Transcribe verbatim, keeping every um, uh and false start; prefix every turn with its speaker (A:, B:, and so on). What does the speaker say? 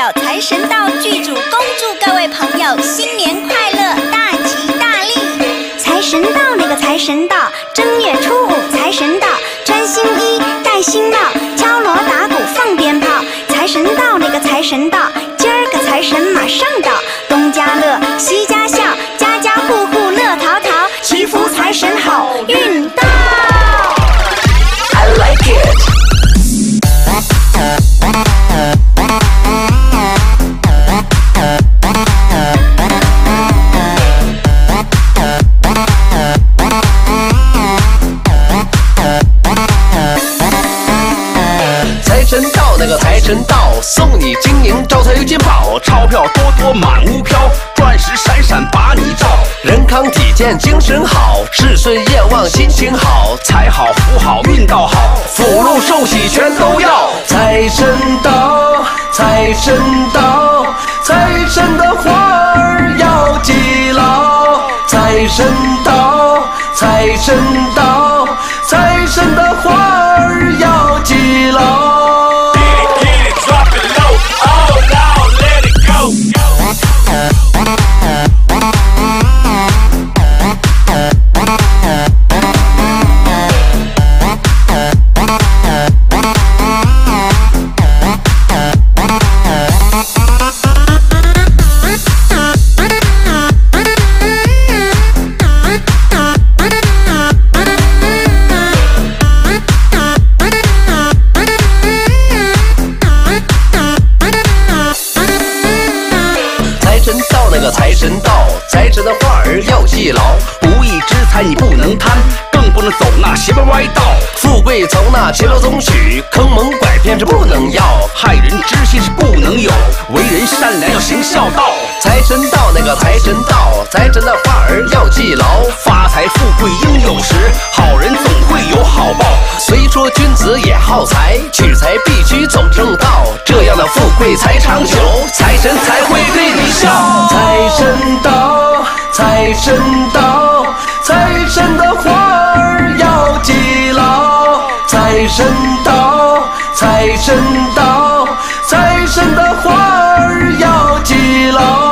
A: 表财神到剧组，恭祝各位朋友新年快乐，大吉大利。财神到那个财神到，正月初五财神到，穿新衣戴新帽，敲锣打鼓放鞭炮。财神到那个财神到，今儿个财神马上到，东家乐西家笑，家家户户乐淘淘，祈福财神好运到。I like it。
B: 财神到那个财神到，送你金银招财有金宝，钞票多多满屋飘，钻石闪闪把你照，人康体健精神好，事顺愿望心情好，财好福好运道好，福禄寿喜全都要。财神到，财神到，财神的花儿要记牢。财神到，财神到，财神的花儿要记牢。财神到，财神的话儿要记牢，不义之财你不能贪，更不能走那邪门歪道。富贵从那骑楼中取，坑蒙拐骗是不能要，害人之心是不能有，为人善良要行孝道。财神到那个财神到，财神的话儿要记牢，发财富贵应有时，好人总会有好报。虽说君子也好财，取财必须走正道，这样的富贵才长久，财神才会对你笑。财神到，财神到，财神的话儿要记牢。财神到，财神到，财神的话儿要记牢。